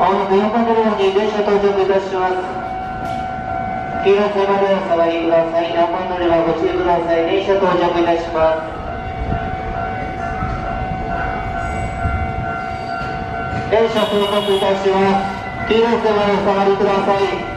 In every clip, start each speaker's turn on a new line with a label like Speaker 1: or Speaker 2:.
Speaker 1: まもなく4番乗り場に電車到着いたします。黄色線までお下がりください。4番乗り場ご注意ください。電車到着いたします。電車到着いたします。黄色線までお下がりください。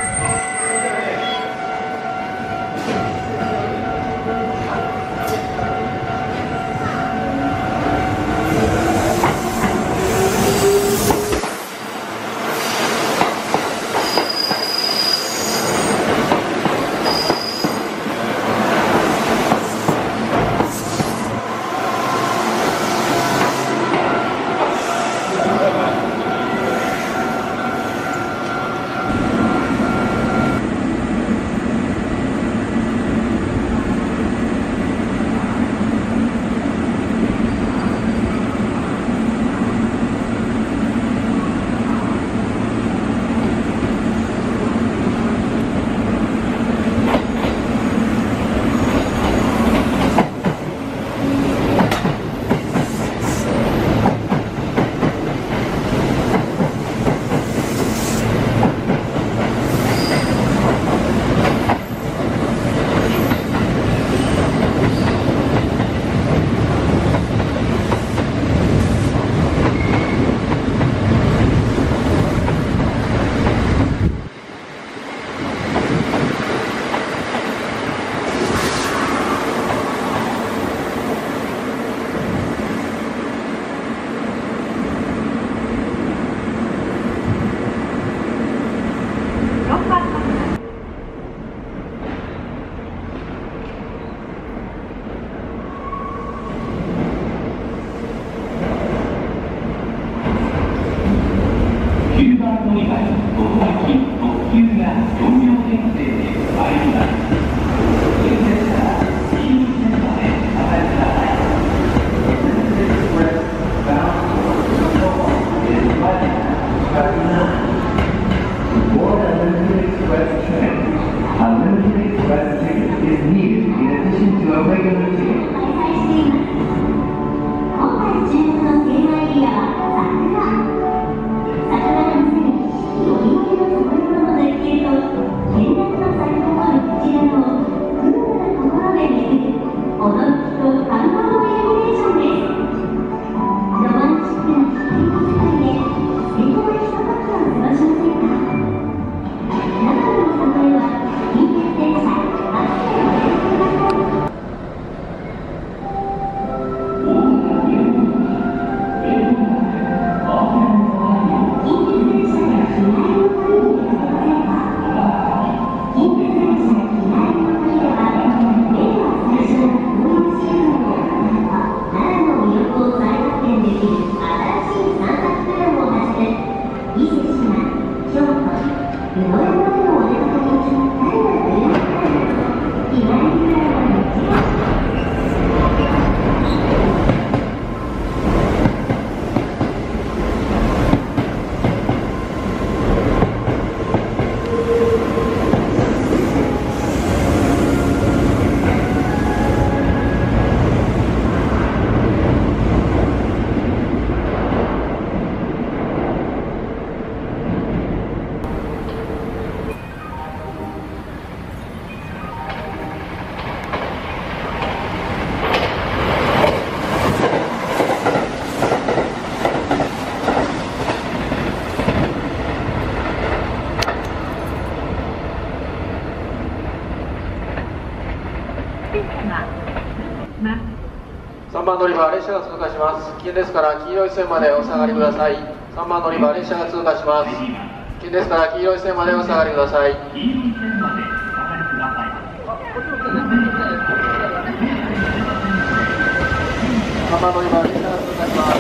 Speaker 2: 3番乗り場、列車が通過します。危険ですから黄色い線までお下がりください。3番乗り場、列車が通過します。危険ですから黄色い線までお下がりください。3番乗り場、列車が通過します。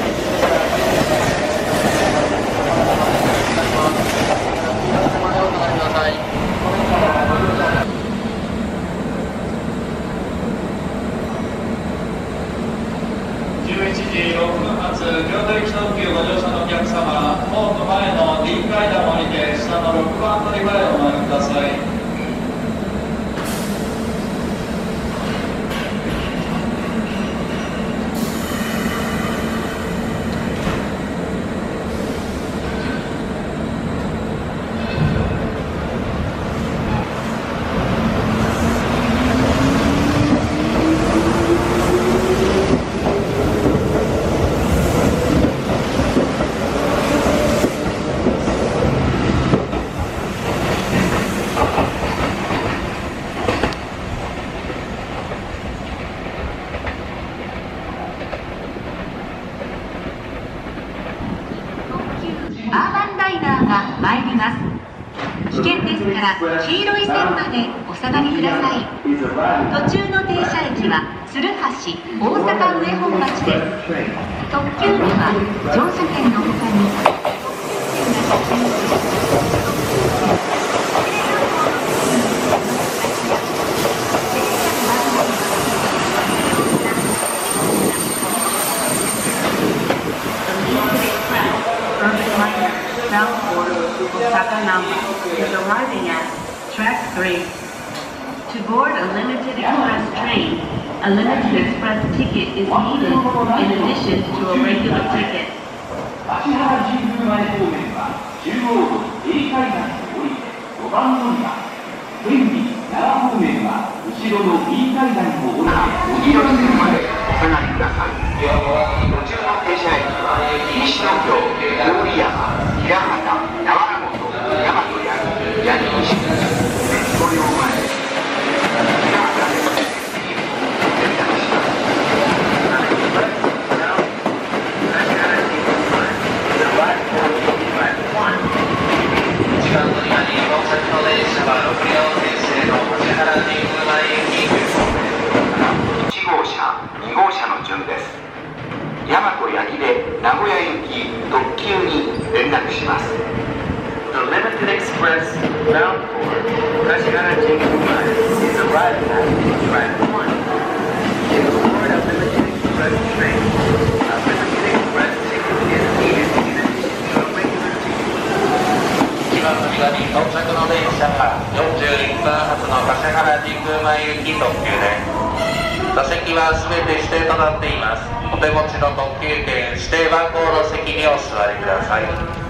Speaker 3: 11時6分発、京都行き特急ご乗車のお客様、ホーム前の D 階段を降りて、下の6番乗り場へお参りください。
Speaker 4: から黄色い線までお下がりください。途中の停車駅は鶴橋、大阪上本町です。特急には乗車券のほかに
Speaker 5: South Border Osaka Namba is arriving at track 3. To board a limited express train, a limited express ticket is needed in addition to a regular ticket.
Speaker 6: 芦原神宮前方面は中央道永海岸に降りて5番乗り場、天理奈良方面は後ろの B 階段を降りて50番線までお下がりください。途中の停車駅は西東京、郡山、平畑、長良本、大和屋、八木西、ご両前、平畑で選択します。1番乗り場に到着の電車は6両編成の芦原神宮前行き1号車、2号車の順です。大和八木で名古屋行き特急に連絡します。The limited express bound for 橿原神宮前 is arriving at track 1. To board a limited express train, a limited express ticket is needed in addition to a regular ticket. 1番乗り場に到着の電車は41番発の橿原神宮前行き特急です。座席はすべて指定となっています。お手持ちの特急券、指定番号の席にお座りください。